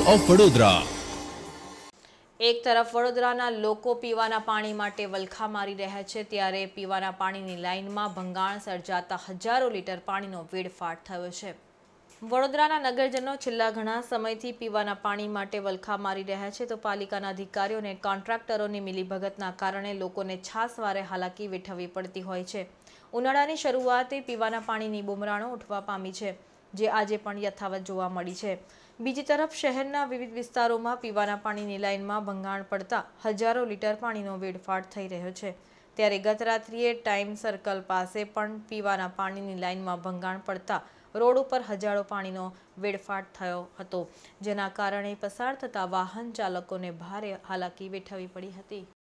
Of Vadodara. એક તરફ વડોદરાના લોકો પીવાના પાણી માટે વલખા મારી રહ્યા છે, ત્યારે પીવાના પાણીની લાઇનમાં ભંગાણ સર્જાતા હજારો લીટર પાણીનો વેડફાટ થયો છે। વડોદરાના નગરજનો છેલ્લા ઘણા સમયથી પીવાના પાણી માટે વલખા મારી રહ્યા છે, તો પાલિકાના અધિકારીઓ અને કોન્ટ્રાક્ટરોની મિલીભગતના કારણે લોકોને છાસવારે હાલાકી વેઠવવી પડતી હોય છે। ઉનાળાની શરૂઆતે પીવાના પાણીની બુમરાણો ઉઠવા પામી છે, જે આજે પણ યથાવત જોવા મળી છે। બીજી તરફ શહેરના વિવિધ વિસ્તારોમાં પીવાના પાણીની લાઇનમાં ભંગાણ પડતા હજારો લીટર પાણીનો વેડફાટ થઈ રહ્યો છે, ત્યારે ગત રાત્રિએ ટાઈમ સર્કલ પાસે પણ પીવાના પાણીની લાઇનમાં ભંગાણ પડતા રોડ ઉપર હજારો પાણીનો વેડફાટ થયો હતો, જેના કારણે પસાર થતા વાહન ચાલકોને ભારે હાલાકી વેઠવવી પડી હતી।